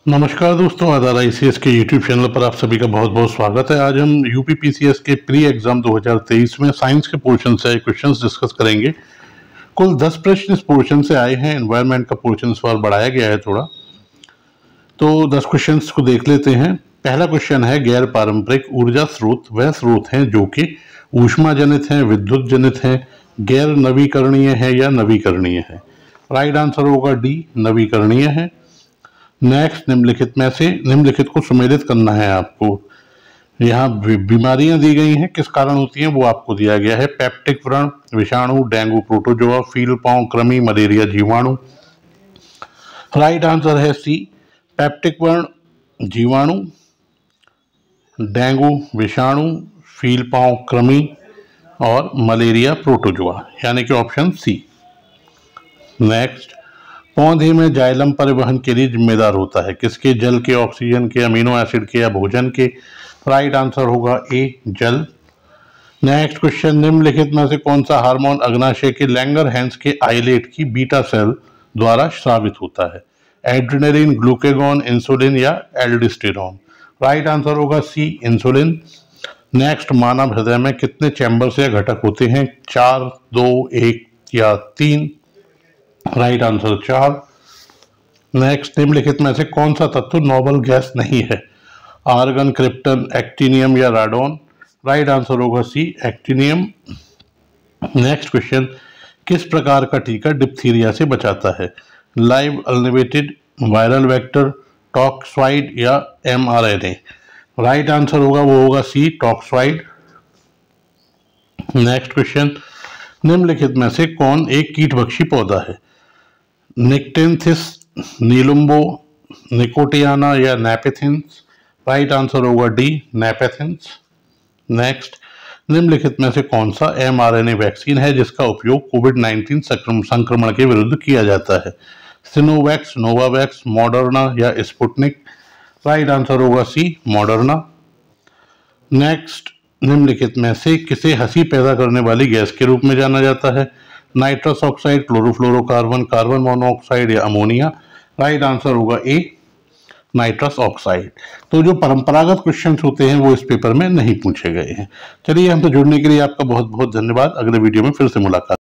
नमस्कार दोस्तों, आधार आईसीएस के यूट्यूब चैनल पर आप सभी का बहुत बहुत स्वागत है। आज हम यूपी पीसीएस के प्री एग्जाम 2023 में साइंस के पोर्शन से आए क्वेश्चंस डिस्कस करेंगे। कुल 10 प्रश्न इस पोर्शन से आए हैं। एनवायरनमेंट का पोर्शन इस बार बढ़ाया गया है थोड़ा, तो 10 क्वेश्चंस को देख लेते हैं। पहला क्वेश्चन है, गैर पारंपरिक ऊर्जा स्रोत वह स्रोत हैं जो कि ऊष्मा जनित हैं, विद्युत जनित हैं, गैर नवीकरणीय है या नवीकरणीय है। राइट आंसर होगा डी, नवीकरणीय है। नेक्स्ट, निम्नलिखित में से निम्नलिखित को सुमेलित करना है आपको। यहाँ बीमारियां दी गई हैं, किस कारण होती हैं वो आपको दिया गया है। पेप्टिक व्रण, विषाणु, डेंगू प्रोटोजोआ, फील पाँव कृमि, मलेरिया जीवाणु। राइट आंसर है सी, पेप्टिक व्रण जीवाणु, डेंगू विषाणु, फील पाँव कृमि और मलेरिया प्रोटोजोआ, यानी कि ऑप्शन सी। नेक्स्ट, पौधे में जाइलम परिवहन के लिए जिम्मेदार होता है, किसके? जल के, ऑक्सीजन के, अमीनो एसिड के या भोजन के। राइट आंसर होगा ए, जल। नेक्स्ट क्वेश्चन, निम्नलिखित में से कौन सा हार्मोन अग्नाशय के लैंगरहैंस के आइलेट की बीटा सेल द्वारा स्रावित होता है? एड्रेनलिन, ग्लूकेगॉन, इंसुलिन या एल्डोस्टेरोन। राइट आंसर होगा सी, इंसुलिन। नेक्स्ट, मानव हृदय में कितने चैम्बर्स या घटक होते हैं? 4, 2, 1 या 3। Right answer 4। नेक्स्ट, निम्नलिखित में से कौन सा तत्व नोबल गैस नहीं है? आर्गन, क्रिप्टन, एक्टिनियम या राडोन। राइट आंसर होगा सी, एक्टिनियम। नेक्स्ट क्वेश्चन, किस प्रकार का टीका डिप्थीरिया से बचाता है? Live elevated, viral vector, toxoid या mRNA। राइट आंसर होगा वो होगा सी, टॉक्साइड। नेक्स्ट क्वेश्चन, निम्नलिखित में से कौन एक कीटभक्षी पौधा है? निक्टेंथिस, नीलुम्बो, निकोटियाना या नेपेथिन्स। राइट आंसर होगा डी, नेपेथिन्स। नेक्स्ट, निम्नलिखित में से कौन सा mRNA वैक्सीन है जिसका उपयोग कोविड-19 संक्रमण के विरुद्ध किया जाता है? सिनोवैक्स, नोवावैक्स, मॉडर्ना या स्पुतनिक। राइट आंसर होगा सी, मॉडर्ना। नेक्स्ट, निम्नलिखित में से किसे हंसी पैदा करने वाली गैस के रूप में जाना जाता है? Nitrous oxide, chlorofluorocarbon, carbon monoxide या अमोनिया। राइट आंसर होगा ए, नाइट्रस ऑक्साइड। तो जो परंपरागत क्वेश्चंस होते हैं वो इस पेपर में नहीं पूछे गए हैं। चलिए, हमसे जुड़ने के लिए आपका बहुत बहुत धन्यवाद। अगले वीडियो में फिर से मुलाकात।